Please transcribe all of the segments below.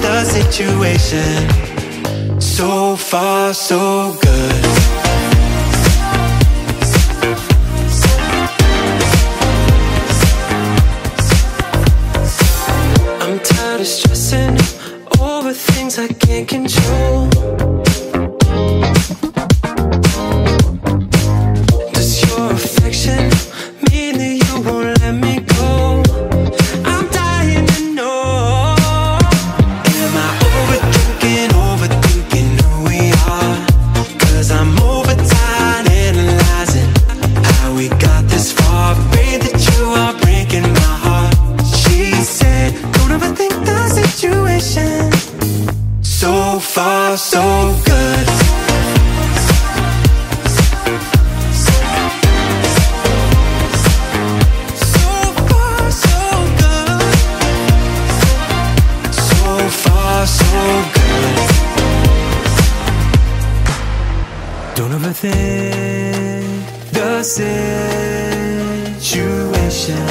the situation. So far, so good. I'm tired of stressing over things I can't control. Does your affection mean that you won't let me go? I'm dying to know. Am I overthinking, overthinking who we are? 'Cause I'm overtired analyzing how we got this far. Afraid that you are breaking my heart. She said, don't overthink the situation. So far, so good. So far, so good. So far, so good. Don't overthink the situation.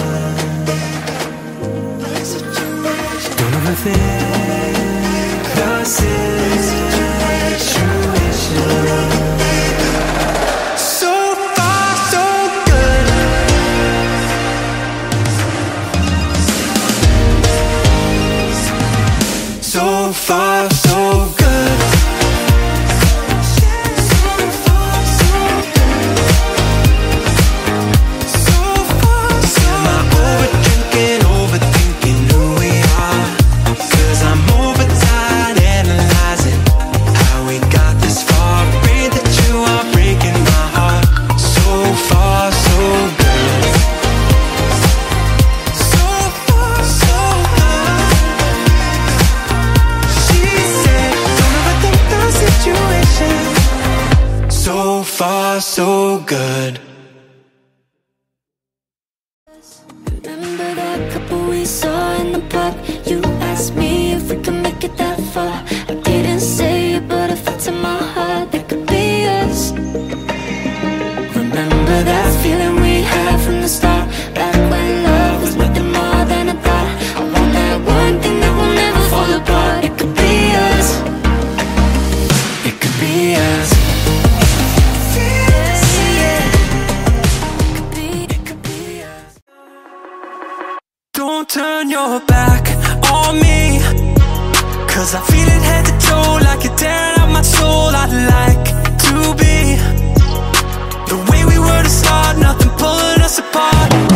Don't overthink the situation. So far, so good. So far, so good. So far, so good. Remember that couple we saw in the park? You asked me if we could make it that far. I didn't say it, but I felt in my heart that could be us. Remember that feeling we had from the start? Back when love was nothing more than a thought. I want that one thing that will never fall apart. It could be us. It could be us. Don't turn your back on me, 'cause I feel it head to toe, like you're tearing out my soul. I'd like to be the way we were to start, nothing pulling us apart.